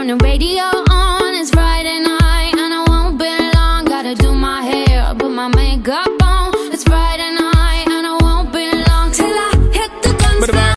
Turn the radio on, it's Friday night, and I won't be long. Gotta do my hair, put my makeup